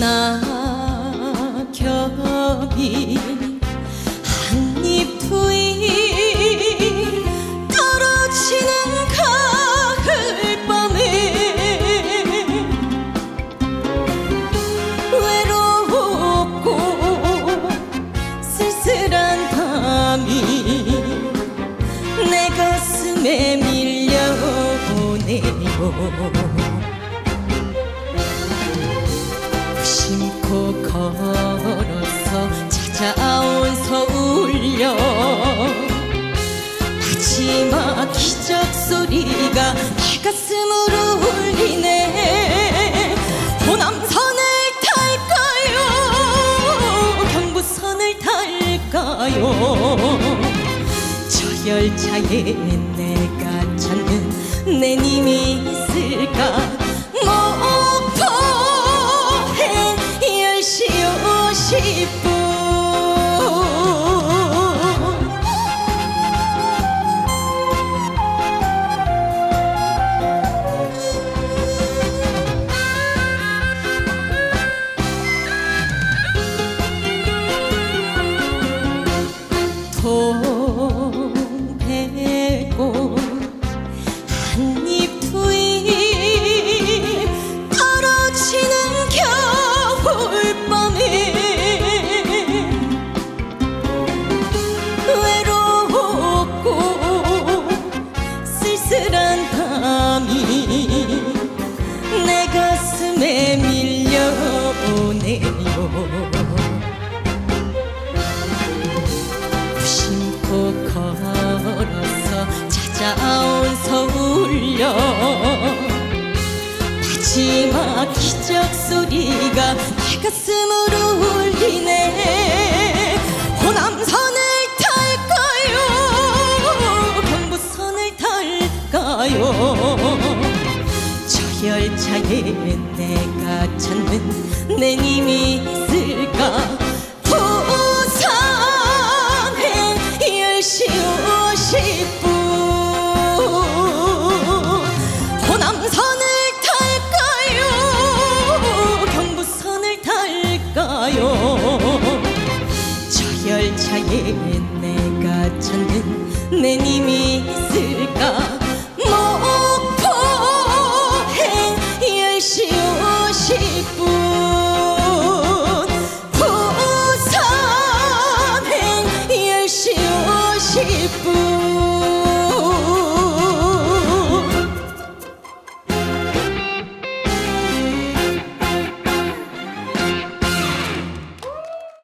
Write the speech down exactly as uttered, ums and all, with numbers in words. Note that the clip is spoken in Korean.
낙엽이 한 입 두 입 떨어지는 가을밤에 외롭고 쓸쓸한 밤이 내 가슴에 밀려오네요. 무심코 걸어서 찾아온 서울역 마지막 기적 소리가 내 가슴으로 울리네. 호남선을 탈까요? 경부선을 탈까요? 저 열차에 내가 찾는 내 님이 있을까? 목포행 열 시 오십 분 동백꽃 한 입 두 입 떨어지는 겨울밤에 외롭고 쓸쓸한 밤이 내 가슴에 밀려오네요. 무심코 걸어서 찾아온 서울역 마지막 기적 소리가 내 가슴으로 울리네. 호남선을 탈까요? 경부선을 탈까요? 저 열차에 내가 찾는 내 님이 있을까? 열 시 오십 분 호남선을 탈까요? 경부선을 탈까요? 저 열차에 내가 찾는 내 님이 있을까?